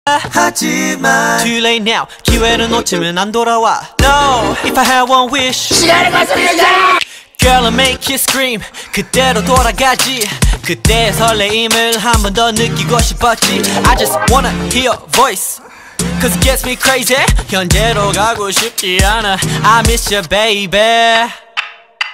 하지만 Too late now. 기회를 놓치면 안 돌아와. No, if I had one wish. 시간을 거슬리자. Girl, I'll make you scream. 그때로 돌아가지. 그때의 설레임을 한 번 더 느끼고 싶었지. I just wanna hear your voice, cause it gets me crazy. 현재로 가고 싶지 않아. I miss you, baby.